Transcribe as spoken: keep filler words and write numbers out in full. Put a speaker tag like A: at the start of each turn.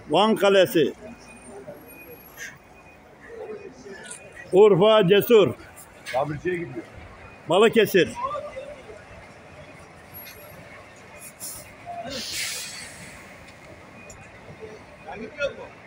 A: Van Kalesi. Urfa Cesur.
B: Tamirciye gidiyor.
A: Balıkesir.
B: Ya gidiyor mu?